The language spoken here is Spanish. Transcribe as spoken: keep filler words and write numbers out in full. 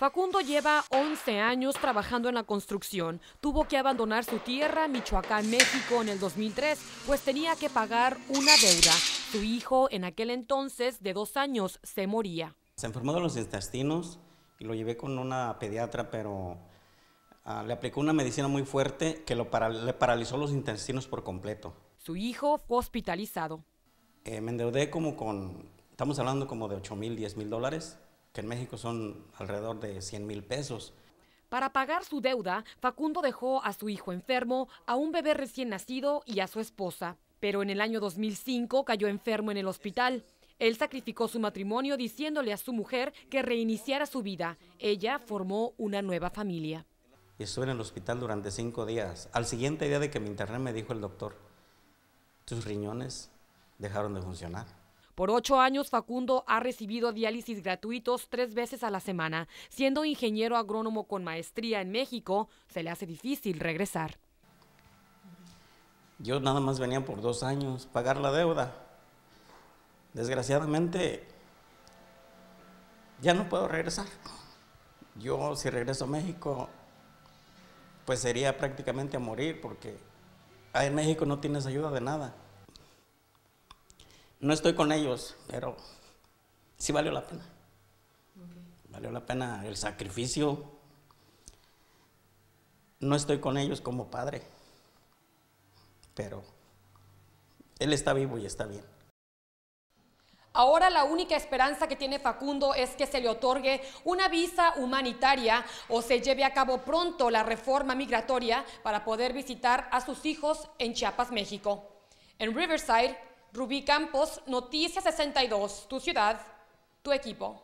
Facundo lleva once años trabajando en la construcción. Tuvo que abandonar su tierra, Michoacán, México, en el dos mil tres, pues tenía que pagar una deuda. Su hijo, en aquel entonces, de dos años, se moría. Se enfermó de los intestinos y lo llevé con una pediatra, pero uh, le aplicó una medicina muy fuerte que lo para, le paralizó los intestinos por completo. Su hijo fue hospitalizado. Eh, me endeudé como con, estamos hablando como de ocho mil, diez mil dólares, que en México son alrededor de cien mil pesos. Para pagar su deuda, Facundo dejó a su hijo enfermo, a un bebé recién nacido y a su esposa. Pero en el año dos mil cinco cayó enfermo en el hospital. Él sacrificó su matrimonio diciéndole a su mujer que reiniciara su vida. Ella formó una nueva familia. Y estuve en el hospital durante cinco días. Al siguiente día de que me interné me dijo el doctor, tus riñones dejaron de funcionar. Por ocho años, Facundo ha recibido diálisis gratuitos tres veces a la semana. Siendo ingeniero agrónomo con maestría en México, se le hace difícil regresar. Yo nada más venía por dos años, pagar la deuda. Desgraciadamente, ya no puedo regresar. Yo, si regreso a México, pues sería prácticamente a morir, porque ahí en México no tienes ayuda de nada. No estoy con ellos, pero sí valió la pena. Okay. Valió la pena el sacrificio. No estoy con ellos como padre, pero él está vivo y está bien. Ahora la única esperanza que tiene Facundo es que se le otorgue una visa humanitaria o se lleve a cabo pronto la reforma migratoria para poder visitar a sus hijos en Chiapas, México. En Riverside, Rubí Campos, Noticias sesenta y dos, tu ciudad, tu equipo.